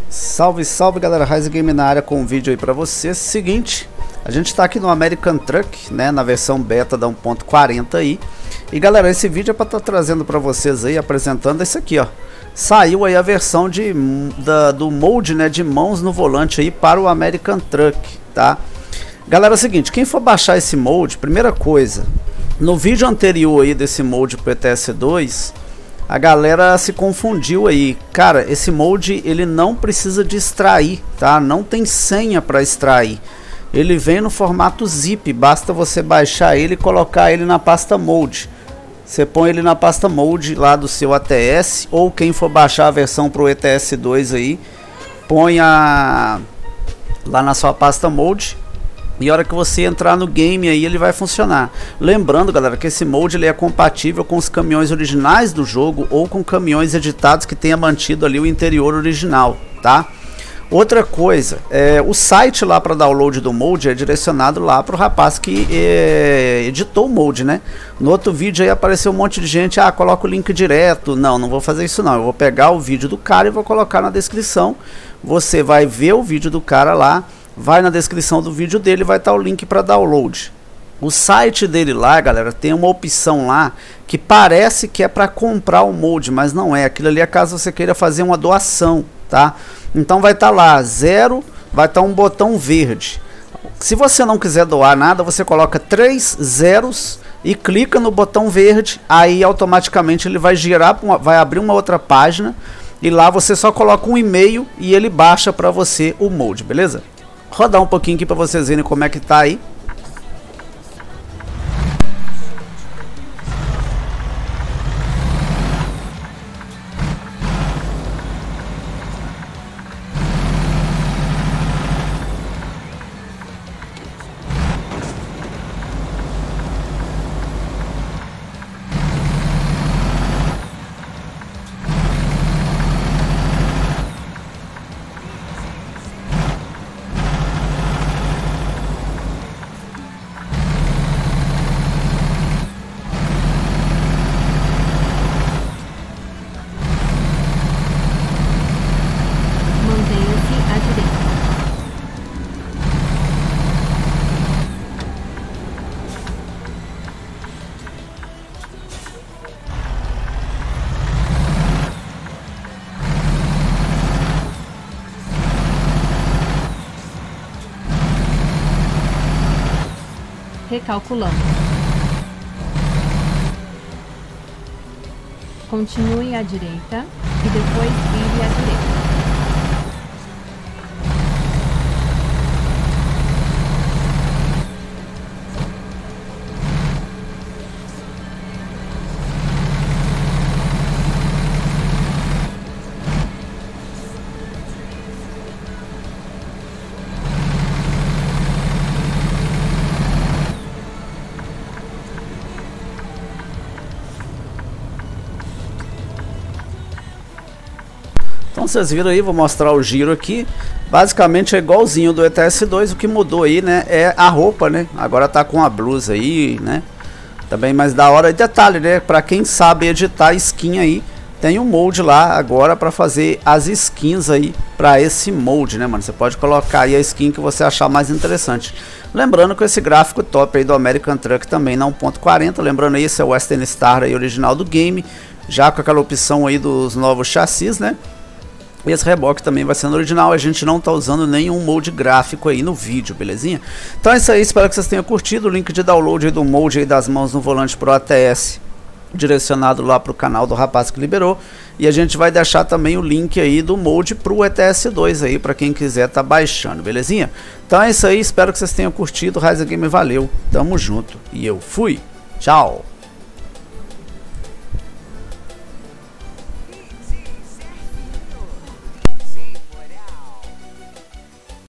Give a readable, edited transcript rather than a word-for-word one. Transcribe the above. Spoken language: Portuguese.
Salve, salve galera, Rise Game na área com um vídeo aí pra vocês. Seguinte, a gente tá aqui no American Truck, né, na versão beta da 1.40 aí. E galera, esse vídeo é pra estar trazendo pra vocês aí, apresentando esse aqui, ó. Saiu aí a versão do molde, né, de mãos no volante aí para o American Truck, tá? Galera, é o seguinte, quem for baixar esse molde, primeira coisa, no vídeo anterior aí desse molde pro ETS2, a galera se confundiu aí. Cara, esse molde ele não precisa de extrair, tá? Não tem senha para extrair. Ele vem no formato zip, basta você baixar ele e colocar ele na pasta molde. Você põe ele na pasta molde lá do seu ATS, ou quem for baixar a versão pro ETS2 aí, põe lá na sua pasta molde. E a hora que você entrar no game aí ele vai funcionar. Lembrando galera que esse molde ele é compatível com os caminhões originais do jogo ou com caminhões editados que tenha mantido ali o interior original, tá? Outra coisa, o site lá para download do molde é direcionado lá para o rapaz que editou o molde, né? No outro vídeo aí apareceu um monte de gente, coloca o link direto. Não vou fazer isso não, eu vou pegar o vídeo do cara e vou colocar na descrição. Você vai ver o vídeo do cara lá. Vai na descrição do vídeo dele, vai estar o link para download. O site dele lá, galera, tem uma opção lá que parece que é para comprar o molde, mas não é. Aquilo ali é caso você queira fazer uma doação, tá? Então vai estar lá, vai estar um botão verde. Se você não quiser doar nada, você coloca 3 zeros e clica no botão verde. Aí automaticamente ele vai girar, vai abrir uma outra página. E lá você só coloca um e-mail e ele baixa para você o molde, beleza? Rodar um pouquinho aqui para vocês verem como é que tá aí. Recalculando. Continue à direita e depois vire à direita. Então vocês viram aí, vou mostrar o giro aqui. Basicamente é igualzinho do ETS2, o que mudou aí, né, é a roupa, né? Agora tá com a blusa aí, né? Também mais da hora. E detalhe, né, pra quem sabe editar skin aí, tem um molde lá agora pra fazer as skins aí pra esse molde, né, mano? Você pode colocar aí a skin que você achar mais interessante. Lembrando que esse gráfico top aí do American Truck também na 1.40, lembrando aí, esse é o Western Star aí original do game, já com aquela opção aí dos novos chassis, né? E esse reboque também vai sendo original, a gente não tá usando nenhum molde gráfico aí no vídeo, belezinha? Então é isso aí, espero que vocês tenham curtido o link de download aí do molde aí das mãos no volante pro ATS, direcionado lá pro canal do rapaz que liberou. E a gente vai deixar também o link aí do molde pro ETS2 aí, pra quem quiser tá baixando, belezinha? Então é isso aí, espero que vocês tenham curtido, Rise Game valeu, tamo junto, e eu fui, tchau!